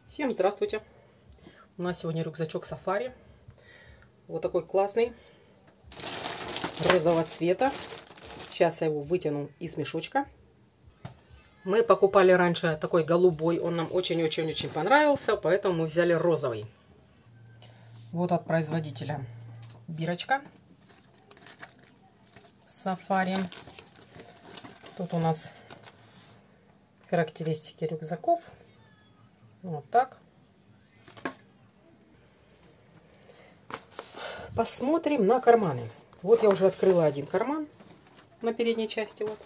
Всем здравствуйте! У нас сегодня рюкзачок сафари. Вот такой классный, розового цвета. Сейчас я его вытяну из мешочка. Мы покупали раньше такой голубой, он нам очень-очень-очень понравился, поэтому мы взяли розовый. Вот от производителя бирочка сафари. Тут у нас характеристики рюкзаков. Вот так. Посмотрим на карманы. Вот я уже открыла один карман на передней части. Вот.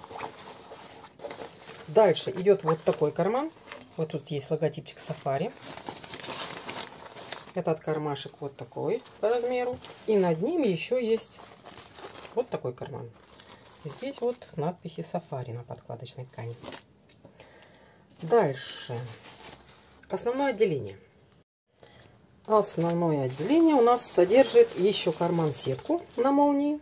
Дальше идет вот такой карман. Вот тут есть логотипчик сафари. Этот кармашек вот такой по размеру. И над ним еще есть вот такой карман. Здесь вот надписи сафари на подкладочной ткани. Дальше. Основное отделение. Основное отделение у нас содержит еще карман-сетку на молнии.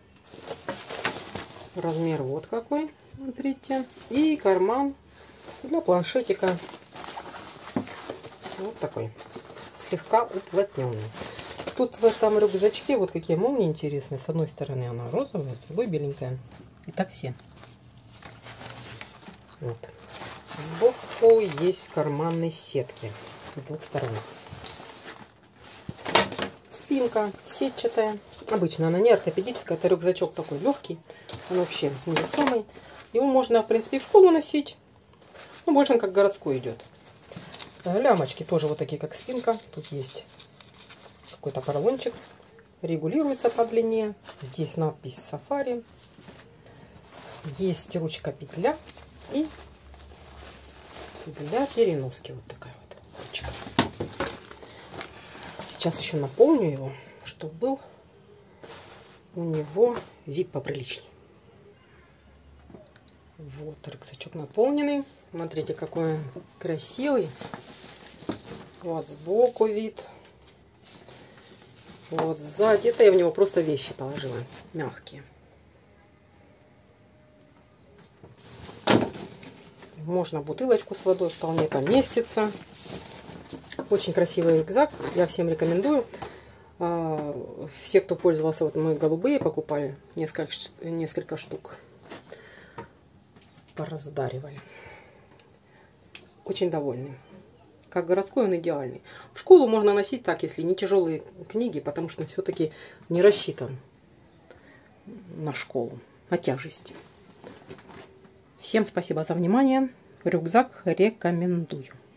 Размер вот какой, смотрите. И карман для планшетика. Вот такой. Слегка уплотненный. Тут в этом рюкзачке вот какие молнии интересные. С одной стороны она розовая, с другой беленькая. И так все. Вот. Сбоку есть карманные сетки с двух сторон. Спинка сетчатая. Обычно она не ортопедическая. Это рюкзачок такой легкий. Он вообще невесомый. Его можно, в принципе, в школу носить. Но больше он как городской идет. Лямочки тоже вот такие, как спинка. Тут есть какой-то поролончик. Регулируется по длине. Здесь надпись сафари. Есть ручка-петля. И для переноски вот такая вот ручка. Сейчас еще наполню его, чтобы был у него вид поприличней. Вот рюкзачок наполненный. Смотрите, какой он красивый. Вот сбоку вид. Вот сзади. Это я в него просто вещи положила. Мягкие. Можно бутылочку с водой вполне поместится. Очень красивый рюкзак. Я всем рекомендую. Все, кто пользовался, вот мы голубые покупали, несколько штук. Пораздаривали. Очень довольны. Как городской он идеальный. В школу можно носить так, если не тяжелые книги, потому что все-таки не рассчитан на школу, на тяжести. Всем спасибо за внимание. Рюкзак рекомендую.